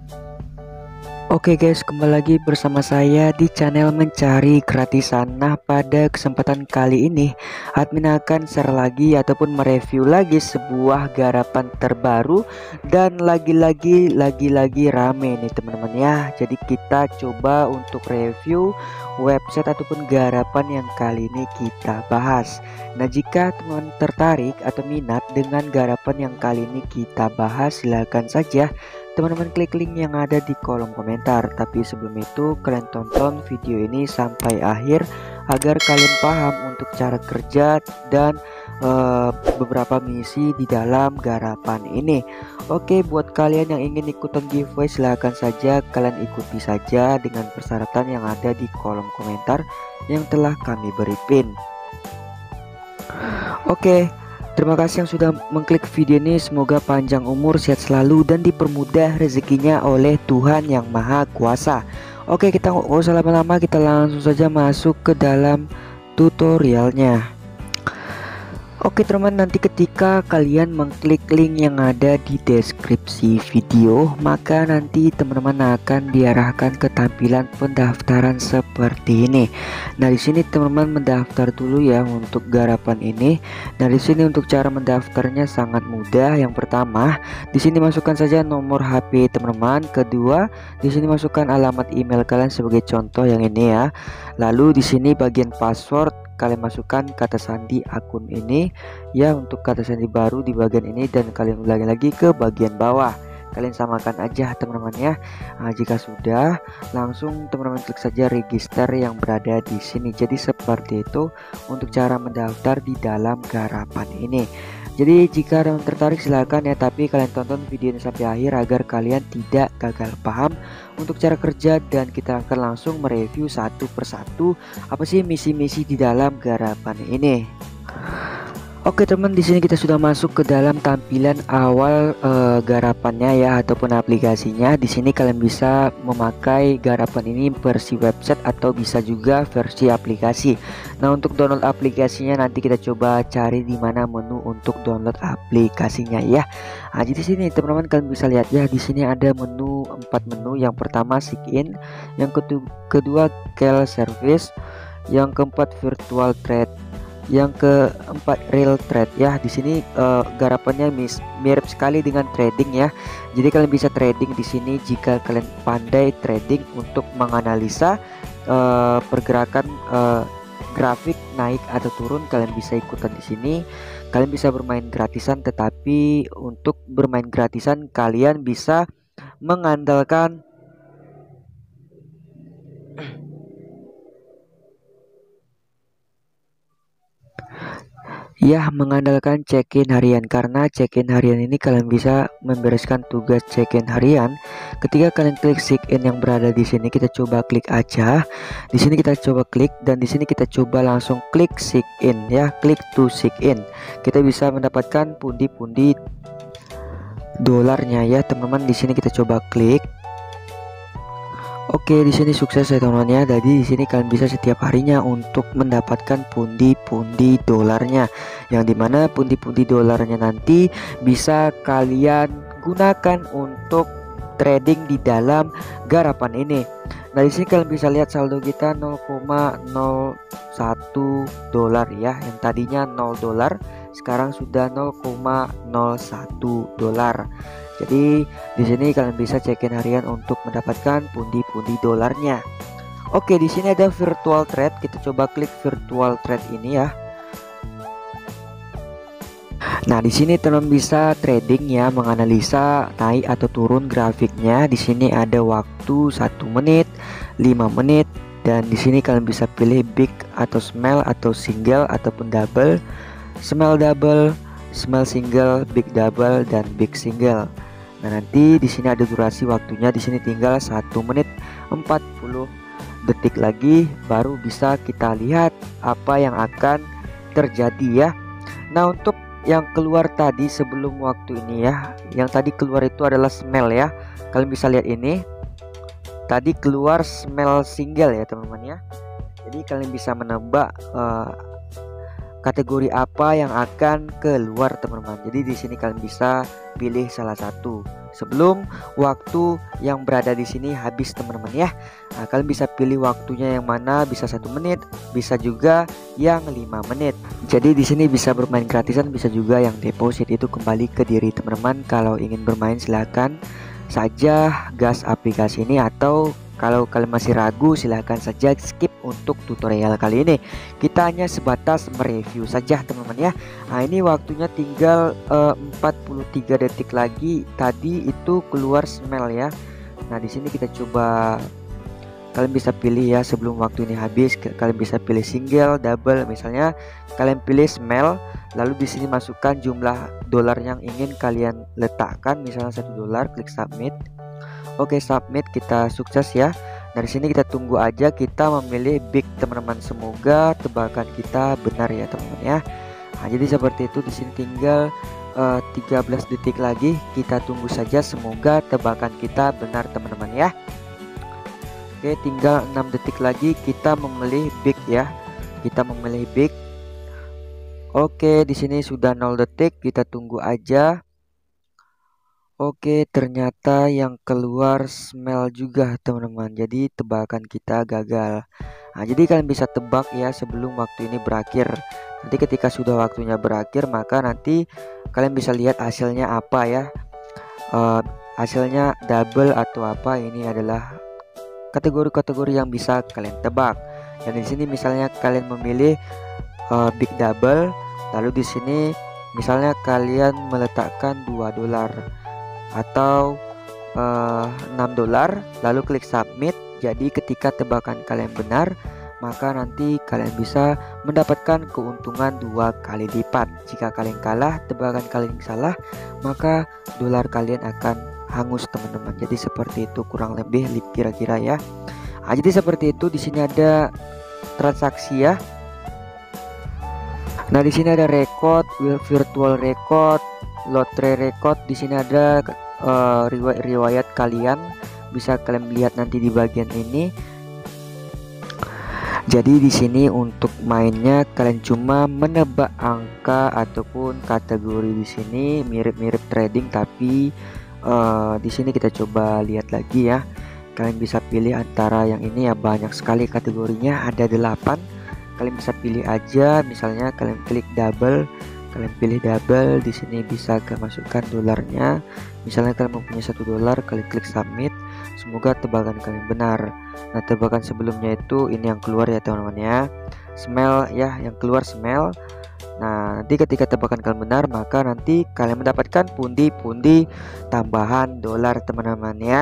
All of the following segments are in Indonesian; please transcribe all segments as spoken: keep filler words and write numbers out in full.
Oke guys, kembali lagi bersama saya di channel mencari gratisan. Nah, pada kesempatan kali ini admin akan share lagi ataupun mereview lagi sebuah garapan terbaru, dan lagi-lagi lagi-lagi rame nih teman-teman ya. Jadi kita coba untuk review website ataupun garapan yang kali ini kita bahas. Nah, jika teman tertarik atau minat dengan garapan yang kali ini kita bahas, silahkan saja teman-teman klik link yang ada di kolom komentar. Tapi sebelum itu kalian tonton video ini sampai akhir agar kalian paham untuk cara kerja dan uh, beberapa misi di dalam garapan ini. Oke, buat kalian yang ingin ikutan giveaway, silahkan saja kalian ikuti saja dengan persyaratan yang ada di kolom komentar yang telah kami beri pin. Oke, terima kasih yang sudah mengklik video ini. Semoga panjang umur, sehat selalu, dan dipermudah rezekinya oleh Tuhan yang Maha Kuasa. Oke, kita nggak usah lama-lama, kita langsung saja masuk ke dalam tutorialnya. Oke teman-teman, nanti ketika kalian mengklik link yang ada di deskripsi video, maka nanti teman-teman akan diarahkan ke tampilan pendaftaran seperti ini. Nah, di sini teman-teman mendaftar dulu ya untuk garapan ini. Nah, di sini untuk cara mendaftarnya sangat mudah. Yang pertama, di sini masukkan saja nomor H P teman-teman. Kedua, di sini masukkan alamat email kalian sebagai contoh yang ini ya. Lalu di sini bagian password kalian masukkan kata sandi akun ini ya, untuk kata sandi baru di bagian ini, dan kalian ulangi lagi ke bagian bawah. Kalian samakan aja teman-teman ya. Nah, jika sudah, langsung teman-teman klik saja register yang berada di sini. Jadi seperti itu untuk cara mendaftar di dalam garapan ini. Jadi jika kalian tertarik silahkan ya, tapi kalian tonton video ini sampai akhir agar kalian tidak gagal paham untuk cara kerja, dan kita akan langsung mereview satu persatu apa sih misi-misi di dalam garapan ini. Oke teman, di sini kita sudah masuk ke dalam tampilan awal e, garapannya ya, ataupun aplikasinya. Di sini kalian bisa memakai garapan ini versi website atau bisa juga versi aplikasi. Nah, untuk download aplikasinya nanti kita coba cari di mana menu untuk download aplikasinya ya. Nah, jadi sini teman-teman kalian bisa lihat ya, di sini ada menu empat menu. Yang pertama sign in, yang kedua Kel Service, yang keempat virtual trade, yang keempat real trade ya. Di sini uh, garapannya mis mirip sekali dengan trading ya. Jadi kalian bisa trading di sini jika kalian pandai trading untuk menganalisa uh, pergerakan uh, grafik naik atau turun. Kalian bisa ikutan di sini. Kalian bisa bermain gratisan, tetapi untuk bermain gratisan kalian bisa mengandalkan ya, mengandalkan check-in harian. Karena check-in harian ini kalian bisa membereskan tugas check-in harian ketika kalian klik sign-in yang berada di sini. Kita coba klik aja. Di sini kita coba klik, dan di sini kita coba langsung klik sign-in ya, klik to sign-in. Kita bisa mendapatkan pundi-pundi dolarnya ya, teman-teman. Di sini kita coba klik. Oke, di sini sukses ya teman-teman ya. Jadi di sini kalian bisa setiap harinya untuk mendapatkan pundi-pundi dolarnya, yang dimana pundi-pundi dolarnya nanti bisa kalian gunakan untuk trading di dalam garapan ini. Nah, di sini kalian bisa lihat saldo kita nol koma nol satu dolar ya. Yang tadinya nol dolar sekarang sudah nol koma nol satu dolar. Jadi di sini kalian bisa check-in harian untuk mendapatkan pundi-pundi dolarnya. Oke, di sini ada virtual trade. Kita coba klik virtual trade ini ya. Nah, di sini teman bisa trading ya, menganalisa naik atau turun grafiknya. Di sini ada waktu satu menit, lima menit, dan di sini kalian bisa pilih big atau small atau single ataupun double, small double, small single, big double, dan big single. Nah, nanti di sini ada durasi waktunya. Di sini tinggal satu menit empat puluh detik lagi baru bisa kita lihat apa yang akan terjadi ya. Nah, untuk yang keluar tadi sebelum waktu ini ya, yang tadi keluar itu adalah smell ya. Kalian bisa lihat ini. Tadi keluar smell single ya, teman-teman ya. Jadi kalian bisa menebak uh, kategori apa yang akan keluar teman-teman. Jadi di sini kalian bisa pilih salah satu sebelum waktu yang berada di sini habis teman-teman ya. Nah, kalian bisa pilih waktunya yang mana, bisa satu menit, bisa juga yang lima menit. Jadi di sini bisa bermain gratisan, bisa juga yang deposit, itu kembali ke diri teman-teman. Kalau ingin bermain silahkan saja gas aplikasi ini, atau kalau kalian masih ragu silahkan saja skip untuk tutorial kali ini. Kita hanya sebatas mereview saja teman-teman ya. Nah ini waktunya tinggal uh, empat puluh tiga detik lagi. Tadi itu keluar smell ya. Nah di sini kita coba, kalian bisa pilih ya sebelum waktu ini habis. Kalian bisa pilih single, double. Misalnya kalian pilih smell, lalu di sini masukkan jumlah dolar yang ingin kalian letakkan, misalnya satu dolar, klik submit. Oke, submit, kita sukses ya. Dari sini kita tunggu aja, kita memilih big teman-teman. Semoga tebakan kita benar ya teman-teman ya. Nah, jadi seperti itu. Di sini tinggal uh, tiga belas detik lagi, kita tunggu saja, semoga tebakan kita benar teman-teman ya. Oke, tinggal enam detik lagi, kita memilih big ya. Kita memilih big. Oke, di sini sudah nol detik, kita tunggu aja. Oke, ternyata yang keluar smell juga teman-teman. Jadi tebakan kita gagal. Nah, jadi kalian bisa tebak ya sebelum waktu ini berakhir. Nanti ketika sudah waktunya berakhir, maka nanti kalian bisa lihat hasilnya apa ya. Uh, hasilnya double atau apa, ini adalah kategori-kategori yang bisa kalian tebak. Dan di sini misalnya kalian memilih uh, big double, lalu di sini misalnya kalian meletakkan dua dolar atau uh, enam dolar, lalu klik submit. Jadi ketika tebakan kalian benar, maka nanti kalian bisa mendapatkan keuntungan dua kali lipat. Jika kalian kalah, tebakan kalian salah, maka dolar kalian akan hangus teman-teman. Jadi seperti itu kurang lebih kira-kira ya. Nah, jadi seperti itu. Di sini ada transaksi ya. Nah di sini ada record, virtual record, lotre record. Di sini ada uh, riwayat, riwayat kalian, bisa kalian lihat nanti di bagian ini. Jadi di sini untuk mainnya kalian cuma menebak angka ataupun kategori. Di sini mirip-mirip trading, tapi uh, di sini kita coba lihat lagi ya. Kalian bisa pilih antara yang ini ya, banyak sekali kategorinya, ada delapan. Kalian bisa pilih aja, misalnya kalian klik double, kalian pilih double. Di sini bisa kalian masukkan dolarnya, misalnya kalian mempunyai satu dolar, kalian klik submit. Semoga tebakan kalian benar. Nah tebakan sebelumnya itu ini yang keluar ya teman-teman ya, smell ya, yang keluar smell. Nah nanti ketika tebakan kalian benar, maka nanti kalian mendapatkan pundi-pundi tambahan dolar teman-teman ya.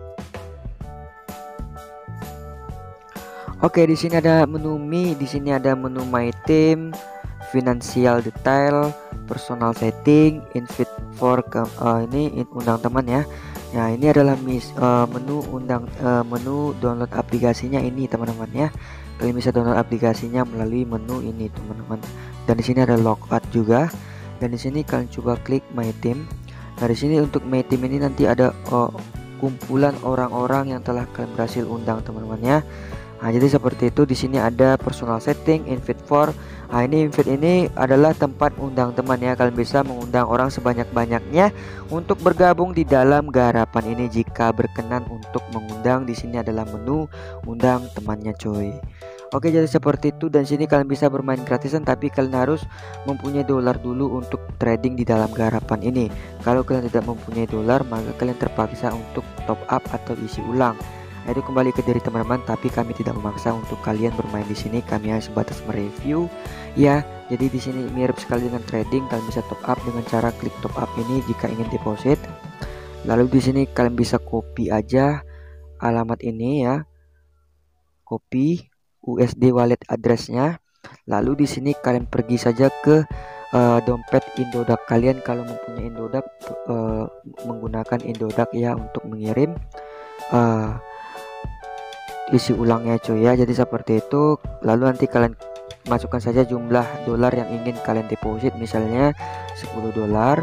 Oke, di sini ada menu Mi, di sini ada menu My Team, Financial Detail, Personal Setting, Invite for uh, ini undang teman ya. Nah ini adalah mis, uh, menu undang uh, menu download aplikasinya ini teman-teman ya. Kalian bisa download aplikasinya melalui menu ini teman-teman. Dan di sini ada logout juga. Dan di sini kalian coba klik My Team. Nah di sini untuk My Team ini nanti ada uh, kumpulan orang-orang yang telah kalian berhasil undang teman-teman ya. Nah jadi seperti itu. Di sini ada personal setting, invite for. Nah ini invite ini adalah tempat undang teman ya. Kalian bisa mengundang orang sebanyak-banyaknya untuk bergabung di dalam garapan ini jika berkenan untuk mengundang. Di sini adalah menu undang temannya coy. Oke, jadi seperti itu. Dan sini kalian bisa bermain gratisan, tapi kalian harus mempunyai dolar dulu untuk trading di dalam garapan ini. Kalau kalian tidak mempunyai dolar, maka kalian terpaksa untuk top up atau isi ulang. Nah, itu kembali ke diri teman-teman, tapi kami tidak memaksa untuk kalian bermain di sini. Kami hanya sebatas mereview ya. Jadi di sini mirip sekali dengan trading. Kalian bisa top up dengan cara klik top up ini jika ingin deposit. Lalu di sini kalian bisa copy aja alamat ini ya. Copy U S D wallet addressnya. Lalu di sini kalian pergi saja ke uh, dompet Indodax kalian kalau mempunyai Indodax, uh, menggunakan Indodax ya untuk mengirim uh, isi ulangnya cuy ya. Jadi seperti itu. Lalu nanti kalian masukkan saja jumlah dolar yang ingin kalian deposit, misalnya sepuluh dolar.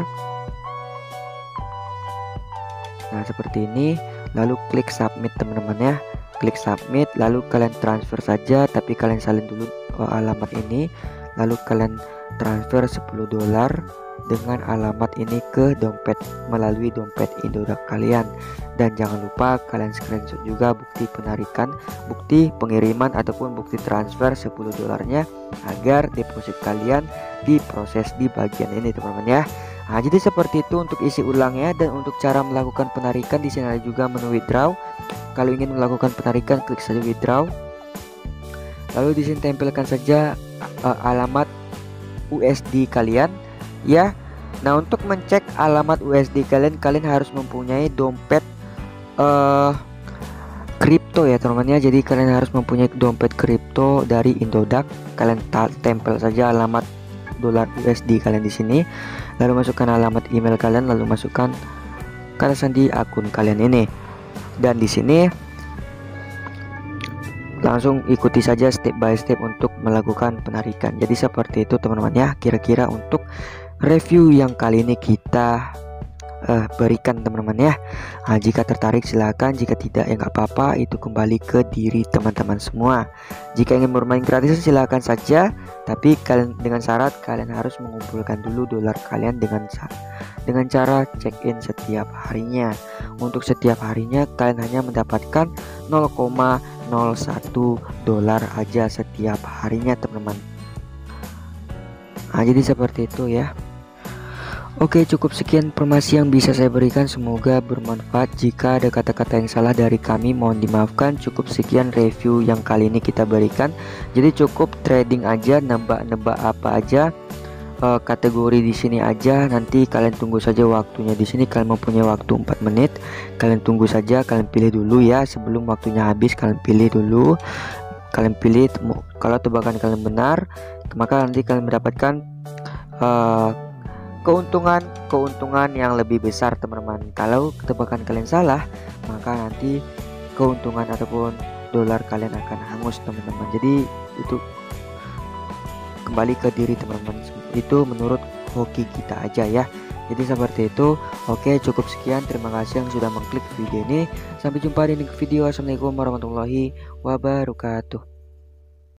Nah seperti ini. Lalu klik submit teman-teman ya. Klik submit, lalu kalian transfer saja, tapi kalian salin dulu uh, alamat ini. Lalu kalian transfer sepuluh dolar. dengan alamat ini ke dompet melalui dompet Indodax kalian. Dan jangan lupa kalian screenshot juga bukti penarikan, bukti pengiriman ataupun bukti transfer sepuluh dolarnya agar deposit kalian diproses di bagian ini teman-teman ya. Nah, jadi seperti itu untuk isi ulangnya. Dan untuk cara melakukan penarikan, di sini ada juga menu withdraw. Kalau ingin melakukan penarikan, klik saja withdraw. Lalu di sini tempelkan saja uh, alamat U S D kalian ya. Nah, untuk mencek alamat U S D kalian, kalian harus mempunyai dompet uh, kripto ya teman-teman ya. Jadi kalian harus mempunyai dompet kripto dari Indodax. Kalian tempel saja alamat dolar U S D kalian di sini. Lalu masukkan alamat email kalian, lalu masukkan kata sandi akun kalian ini. Dan di sini langsung ikuti saja step by step untuk melakukan penarikan. Jadi seperti itu teman-teman ya, kira-kira untuk review yang kali ini kita uh, berikan teman-teman ya. Nah, jika tertarik silahkan, jika tidak ya nggak apa-apa, itu kembali ke diri teman-teman semua. Jika ingin bermain gratis silahkan saja, tapi kalian dengan syarat kalian harus mengumpulkan dulu dolar kalian dengan dengan cara check in setiap harinya. Untuk setiap harinya kalian hanya mendapatkan nol koma nol satu dolar aja setiap harinya teman-teman. Nah, jadi seperti itu ya. Oke, cukup sekian informasi yang bisa saya berikan, semoga bermanfaat. Jika ada kata-kata yang salah dari kami mohon dimaafkan. Cukup sekian review yang kali ini kita berikan. Jadi cukup trading aja, nebak-nebak apa aja, uh, kategori di sini aja. Nanti kalian tunggu saja waktunya. Di sini kalian mempunyai waktu empat menit. Kalian tunggu saja, kalian pilih dulu ya. Sebelum waktunya habis kalian pilih dulu. Kalian pilih, kalau tebakan kalian benar, maka nanti kalian mendapatkan uh, keuntungan-keuntungan yang lebih besar teman-teman. Kalau tebakan kalian salah, maka nanti keuntungan ataupun dolar kalian akan hangus teman-teman. Jadi itu kembali ke diri teman-teman, itu menurut hoki kita aja ya. Jadi seperti itu. Oke, cukup sekian, terima kasih yang sudah mengklik video ini. Sampai jumpa di video. Assalamualaikum warahmatullahi wabarakatuh.